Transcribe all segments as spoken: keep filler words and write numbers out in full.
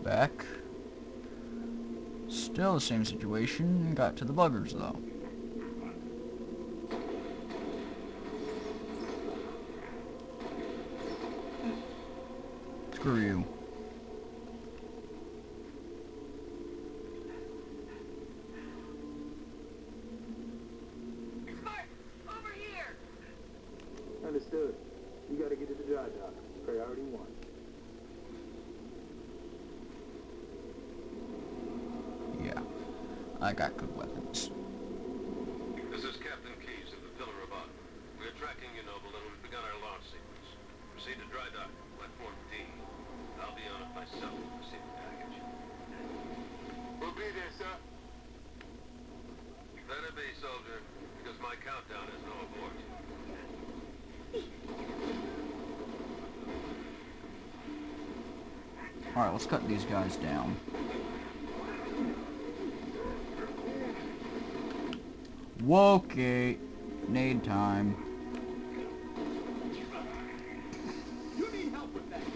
back. Still the same situation. Got to the buggers though. Screw you. Over here. Understood. You gotta get to the dry dock. Priority one. Yeah. I got good weapons. This is Captain Keyes of the Pillar of Autumn. We are tracking you, Noble, and we've begun our launch sequence. Proceed to dry dock, platform D. I'll be on it myself to receive the package. We'll be there, sir. Better be, soldier, because my countdown is no abort. Alright, let's cut these guys down. Okay. Nade time. You need help with that.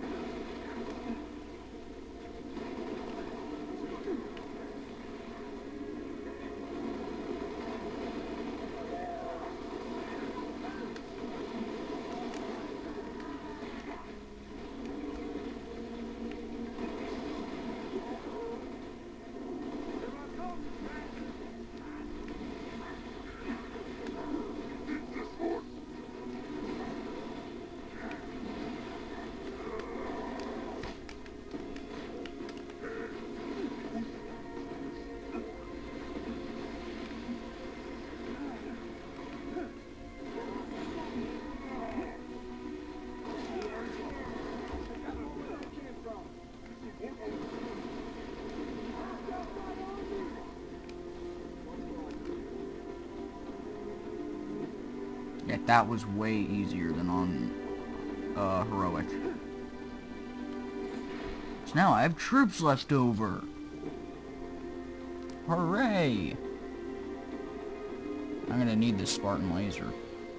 Yeah, that was way easier than on uh, Heroic. So now I have troops left over. Hooray! I'm gonna need this Spartan laser.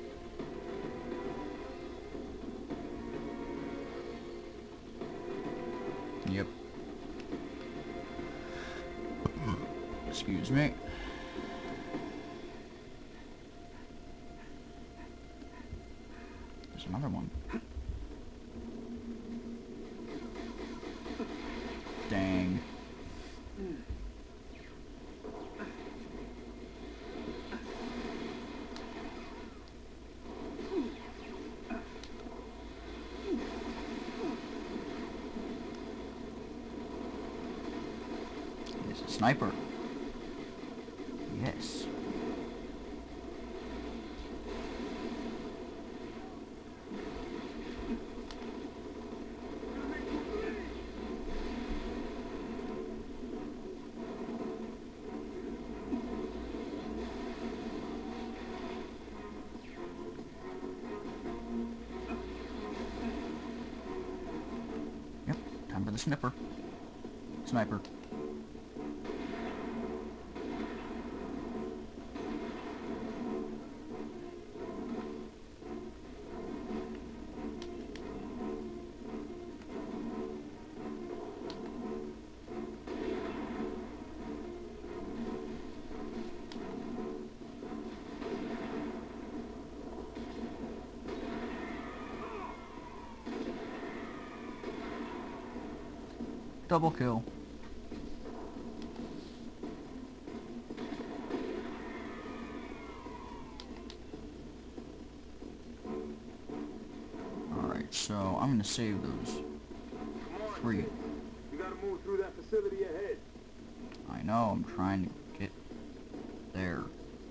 Yep. Excuse me. There's another one. Dang. There's a sniper. Yes. Yep, time for the snipper. Sniper. Double kill. Alright, so I'm gonna save those Come on, three. kid. You gotta move through that facility ahead. I know, I'm trying to get there.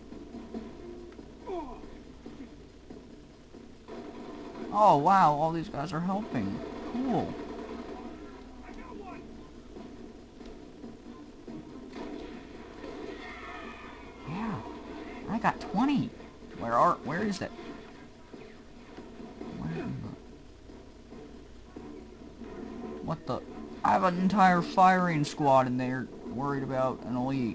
Oh wow, all these guys are helping. Cool. Yeah, I got twenty. Where are? Where is it? Where in the? What the? I have an entire firing squad in there worried about an elite.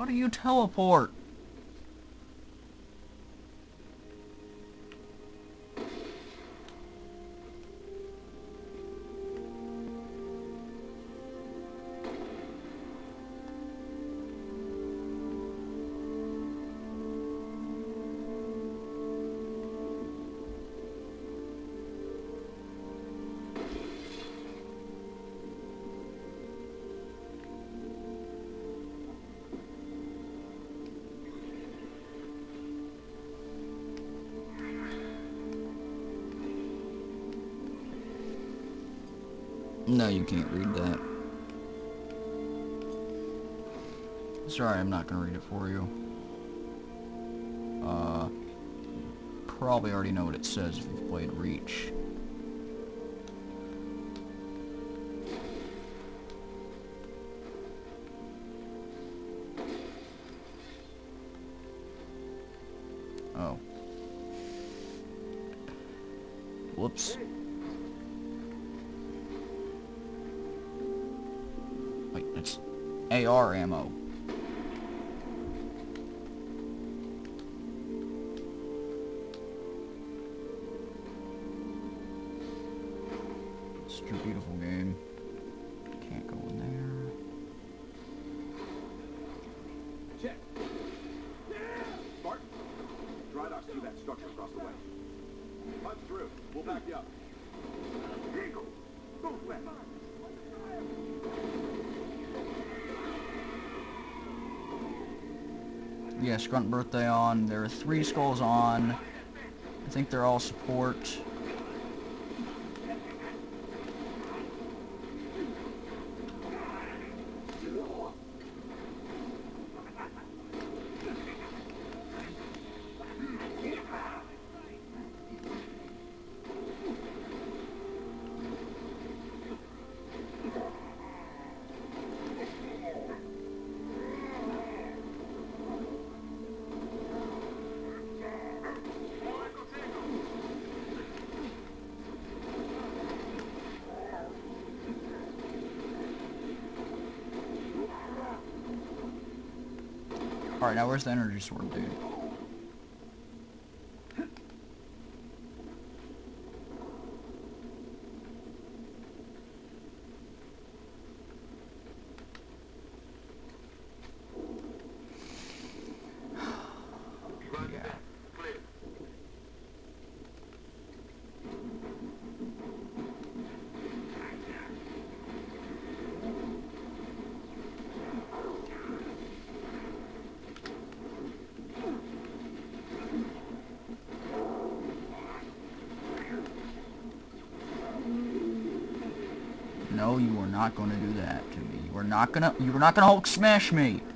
How do you teleport? No, you can't read that. Sorry, I'm not gonna read it for you. Uh, probably already know what it says if you've played Reach. Oh. Whoops. Wait, that's A R ammo. Such a beautiful game. Can't go in there. Check. Spartan, dry docks to that structure across the way. Punch through. We'll back you up. Eagle, move back. Yes, Grunt Birthday on. There are three skulls on. I think they're all support. Alright, now where's the energy sword, dude? No, you are not going to do that to me. You are not gonna. You are not gonna Hulk smash me.